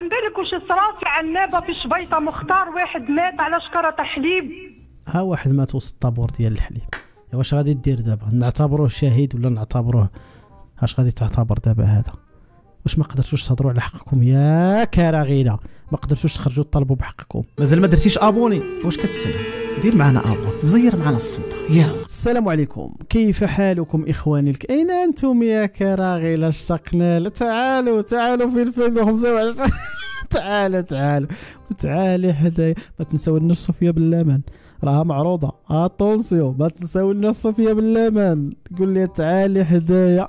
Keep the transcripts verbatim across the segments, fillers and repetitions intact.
بالك واش صرا في عنابه في شبيطه مختار واحد مات على شكره حليب. ها واحد مات وسط الطابور ديال الحليب. واش غادي دير دابا؟ نعتبروه شهيد ولا نعتبروه اش غادي تعتبر دابا هذا؟ واش ما قدرتوش تهضروا على حقكم يا كراغيله؟ ما قدرتوش تخرجوا تطالبوا بحقكم؟ مازال ما درتيش ابوني؟ واش كتسال؟ دير معنا ابون، زير معنا الصمته يلا. السلام عليكم، كيف حالكم اخواني الك... اين انتم يا كراغيله؟ اشتقنا. تعالوا تعالوا في ألفين وخمسة وعشرين تعالوا تعالوا وتعالي حدايا. ما تنساوناش صوفيا باللمن راها معروضه، اتونسيون ما تنساوناش صوفيا باللمن. قول لي تعالي حدايا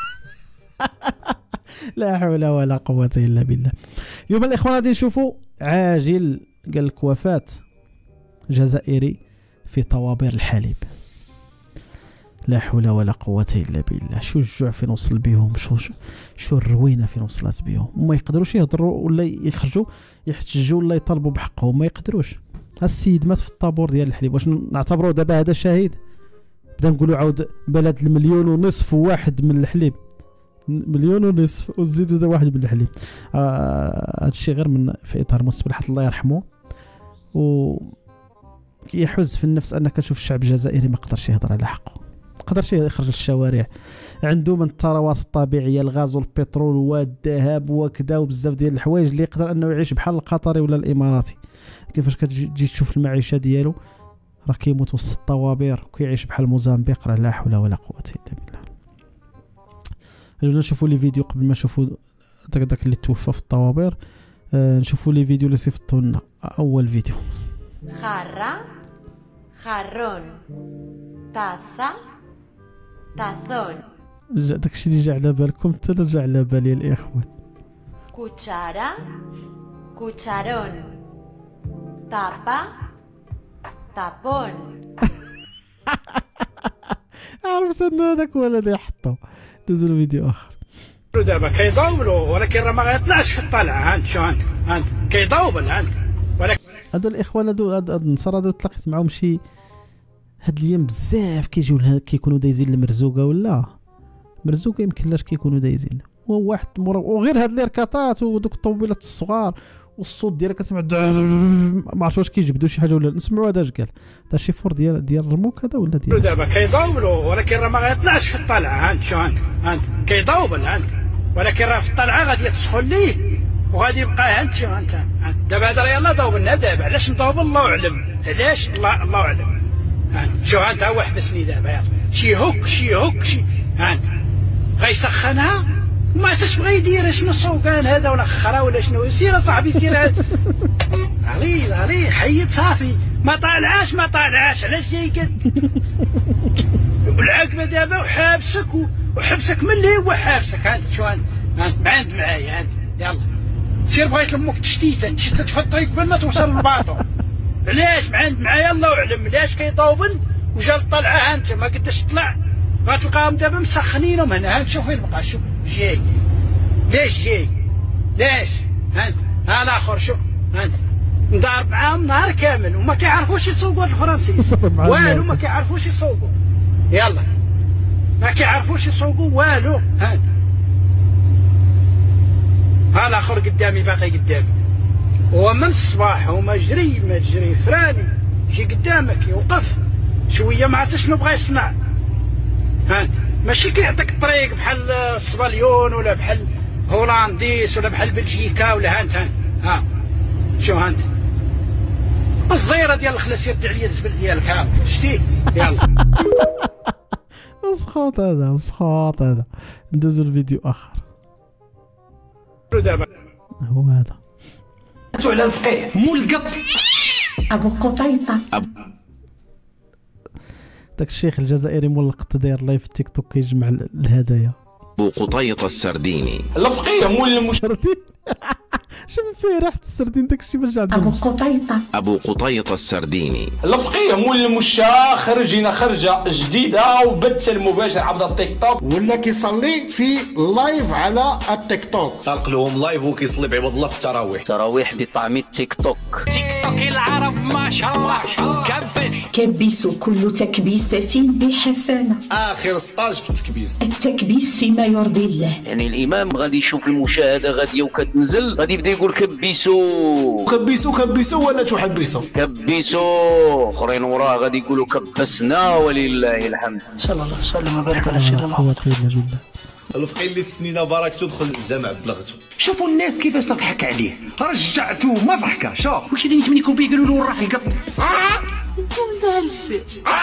لا حول ولا قوه الا بالله. اليوم الاخوان غادي نشوفوا عاجل قال لك وفاه جزائري في طوابير الحليب. لا حول ولا قوه الا بالله. شو الجوع فين وصل بهم، شو شو الروينه فين وصلت بهم. وما يقدروش يهضروا ولا يخرجوا يحتجوا ولا يطالبوا بحقهم، ما يقدروش. السيد مات في الطابور ديال الحليب. واش نعتبروه دابا هذا شهيد؟ بدا نقولوا عاود بلد المليون ونصف واحد من الحليب، مليون ونصف وزيدوا دا واحد من الحليب. آه هادشي غير من في اطار مصباح الله يرحمه. و يحز في النفس انك تشوف الشعب الجزائري ما قدرش يهضر على حقه، ما قدرش يخرج للشوارع. عنده من الثروات الطبيعيه الغاز والبترول والذهب وكذا وبزاف ديال الحوايج اللي يقدر انه يعيش بحال القطري ولا الاماراتي. كيفاش كتجي تشوف المعيشه ديالو راه كيموت وسط الطوابير وكيعيش بحال موزمبيق. راه لا حول ولا قوه الا بالله. اجينا نشوفوا لي فيديو قبل ما نشوفوا داك داك اللي توفى في الطوابير. آه نشوفوا لي فيديو اللي صيفطوا لنا. اول فيديو jarra, jarrón, taza, tazón. جا داكشي اللي جا على بالكم حتى انا جا على بالي الاخوان. cuchara, cucharón, tapa, tapón. عرفت ان هذاك هو الذي حطه. دوزوا الفيديو اخر. دابا كيضوبلوا ولكن راه ما غيطلعش في الطلعه. هانت شو هانت هانت كيضوبل هانت. ولكن هادو الاخوان هادو هاد النصارى هادو تلاقيت معاهم شي هاد الايام بزاف كيجيو كيكونوا دايزين المرزوقه ولا مرزوقه يمكن لاش كيكونوا دايزين. وواحد وغير هاد الاركاطات ودوك الطوبيلات الصغار والصوت ديالها كتسمع ما عرفتش واش كيجبدوا شي حاجه ولا نسمعوا هذا اش قال. هذا شي فور ديال ديال الرموك هذا ولا ديال دابا كيضوبلوا ولكن راه ما غيطلعش في الطلعه. هانت شو هانت هانت كيضوبل هانت ولكن راه في الطلعه غادي تسخن ليه وغادي يبقى هانت شو هانت. دابا هذا راه يلاه ضوبلنا. دابا علاش نضوبل الله اعلم، علاش الله الله اعلم. هانت شو هانت هو حبسني دابا يلا شي هوك شي هوك شي هانت غيسخنها وما تبغى يدير شنو الصوقان هذا ولا خرا ولا شنو. سير صاحبي سير علي علي حيد صافي ما طالعاش ما طالعاش. علاش جاي قد والعاقبه دابا وحابسك وحبسك من اللي هو حابسك. هانت شو هانت هانت معاند معايا هانت يلا سير بغيت لامك تشتيته تشتت في الطريق قبل ما توصل للباطو. علاش معاند معايا الله اعلم. علاش كيطوبل وجا الطلعه هانت ما قداش تطلع. غتلقاهم دابا مسخنينهم هنا. هانت شوف فين بقى شوف جاي ليش جاي ليش. هانت ها الاخر شوف هانت نضارب معاهم نهار كامل وما كيعرفوش يسوقوا الفرنسيس والو ما كيعرفوش يسوقوا. يلا ما كيعرفوش يسوقوا والو. هانت ها الاخر قدامي باقي قدامي هو من الصباح وما جري ما جري فراني يجي قدامك يوقف شويه ما عرفت شنو بغا يصنع. هانت ماشي كيعطيك الطريق بحال الصباليون ولا بحال هولنديس ولا بحال بلجيكا ولا هانت هانت ها شو هانت الزيره ديال الخلاصيه دي عليا الزبل ديالك ها شتي يلا مسخوط هذا مسخوط هذا. ندوزو الفيديو اخر. دابا هو هذا على الفقيه مول القط ابو قطيطه. داك الشيخ الجزائري مول القط داير لايف في التيك توك كيجمع الهدايا. ابو قطيطه السرديني الفقيه مول السردين شوف فيه ريحه السردين داك الشيء باش عندهم. ابو قطيطه ابو قطيطه السرديني الفقيه مول المشا خرجينا خرجه جديده وبث المباشر عبر التيك توك ولا كيصلي في لايف على التيك توك. طلق لهم لايف وكيصلي بعباد الله في التراويح. تراويح بطعم التيك توك. تيك توك العرب ما شاء الله كبس كبس كل تكبيسة بحسنة. اخر ستاج في التكبيس. التكبيس فيما يرضي الله. يعني الامام غادي يشوف المشاهده غاديه وكتنزل غادي يبدا يقول كيقول كبيسو كبيسو كبيسو ولا تحبسو كبيسو. اخرين وراه غادي يقولوا كبسنا ولله الحمد. صلى الله وسلم وبارك على سيدنا محمد. الفقيه اللي تسنينا باركتو دخل للجامع بلغتو. شوفوا الناس كيفاش تضحك عليه، رجعتو ما ضحكه. شوف واش اللي يتمنيكم بيه قالوا له راح القط. انت مزعلش.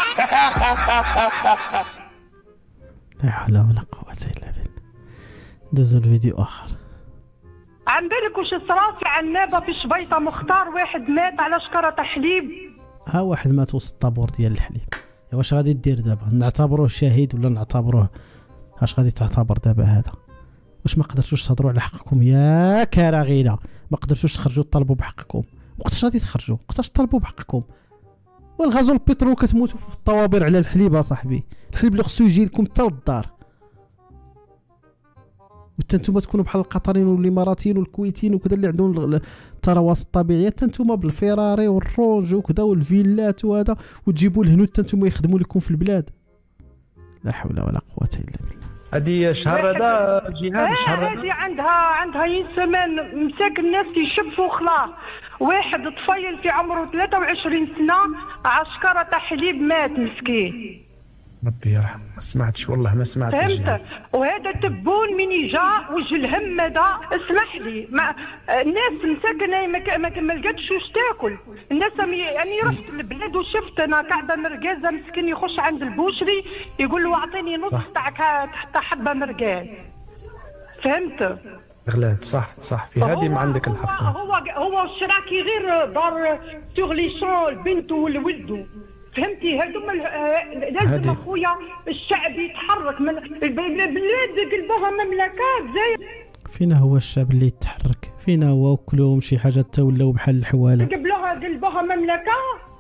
لا حول ولا قوة الا بالله. دوزو الفيديو اخر. عن بالك واش صرا في عنابه في شبيطه مختار واحد مات على شكرة حليب. ها واحد مات وسط الطابور ديال الحليب. واش غادي دير دابا؟ نعتبروه شهيد ولا نعتبروه اش غادي تعتبر دابا هذا؟ واش ما قدرتوش تهضروا على حقكم يا كراغيله؟ ما قدرتوش تخرجوا تطالبوا بحقكم؟ وقتاش غادي تخرجوا؟ وقتاش تطالبوا بحقكم؟ والغازول البترول كتموتوا في الطوابير على الحليب اصاحبي. الحليب اللي خصو يجي لكم حتى للدار، وحتى نتوما تكونوا بحال القطريين والاماراتيين والكويتيين وكذا اللي عندهم الثروات الطبيعيه، حتى نتوما بالفيراري والروج وكذا والفيلات وهذا، وتجيبوا الهنود حتى نتوما يخدموا لكم في البلاد. لا حول ولا قوه الا بالله. هذه شهر هذا جهاد شهر هذه عندها عندها ينسمان مساك الناس يشبوا خلاص. واحد طفيل في عمره ثلاثة وعشرين سنه عشكرة حليب مات مسكين. ربي يرحم. ما سمعتش والله ما سمعتش. فهمت؟ وهذا تبون من جاء وجه الهم هذا. اسمح لي ما الناس مساكنه ما ما لقاتش واش تاكل. الناس يعني رحت للبلاد وشفت انا قاعده مرقازه مسكين يخش عند البوشري يقول له اعطيني نص تاعك حتى حبه مرقاز. فهمت؟ غلات. صح صح في هذه ما عندك الحق. هو هو الشراكي غير دار سوغ لي شون بنته والولدو. فهمتي؟ هذوما لازم اخويا الشعب يتحرك من البلاد قلبوها مملكات زي. فينا هو الشعب اللي يتحرك؟ فينا هو وكلهم شي حاجه تولوا بحال الحواله. قبلوها قلبوها مملكه.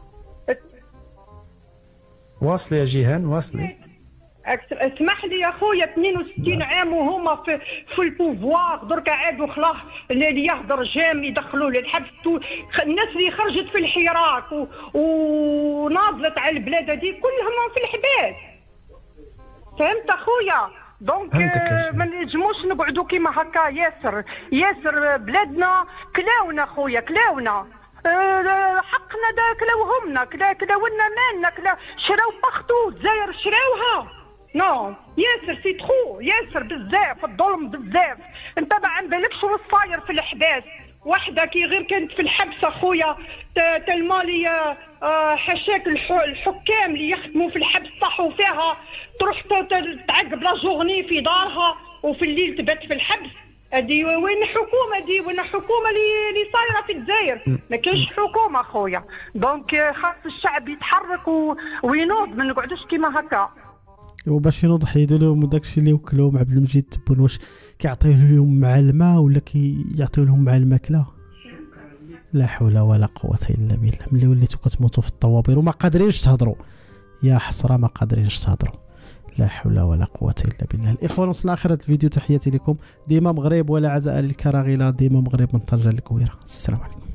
واصلي يا جيهان واصلي. اسمح لي يا خويا اثنين وستين عام وهما في في البوفوار دركا عادوا خلاص اللي يهضر جام يدخلوه للحبس. الناس اللي خرجت في الحراك وناضلت على البلاد هذه كلهم في الحباس. فهمت اخويا؟ دونك ما نجموش نقعدوا كيما هكا. ياسر ياسر بلادنا كلاونا خويا كلاونا. أه حقنا دا كلاوهمنا كلا كلاولنا مالنا كلا شراو بختو الجزائر شراوها. نو ياسر سي تخو ياسر بزاف الظلم بزاف. انت ما عن بالكش واش صاير في الحباس. وحده كي غير كانت في الحبس اخويا تلمالي أه حشاك الحكام اللي يخدموا في الحبس صحوا فيها تروح تعقب لا جورني في دارها وفي الليل تبات في الحبس. هذه وين الحكومه دي؟ وين الحكومه اللي اللي صايره في الجزائر؟ ما كاينش حكومه خويا. دونك خاص الشعب يتحرك و... وينوض ما نقعدوش كيما هكا. وباش ينوض حيدوا لهم داكشي اللي وكلوهم عبد المجيد تبون. واش كيعطيو لهم مع الماء ولا كيعطيو لهم مع الماكله؟ لا حول ولا قوه الا بالله. ملي وليتو كتموتوا في الطوابير وما قادرينش تهضروا، يا حسره ما قادرينش تهضروا. لا حول ولا قوة إلا بالله. الإخوان وصلنا آخر الفيديو. تحياتي لكم. ديما مغرب ولا عزاء للكراغيلة. ديما مغرب من طنجة للكويرة. السلام عليكم.